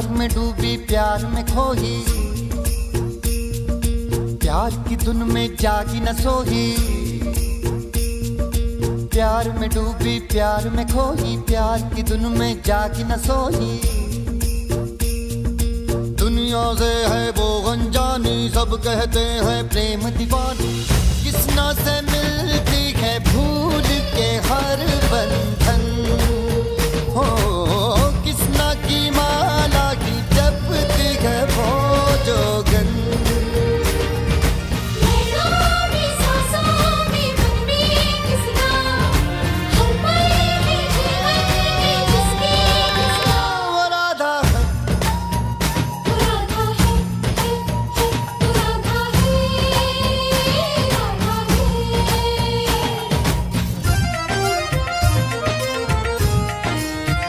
प्यार में डूबी प्यार में खोही, प्यार की धुन में जागी न सोही। प्यार में डूबी प्यार में खोही, प्यार की धुन में जागी न सोही। दुनिया से है वो अनजानी, सब कहते हैं प्रेम दीवानी। किसना से मिलती है भूल के हर बंधन हो।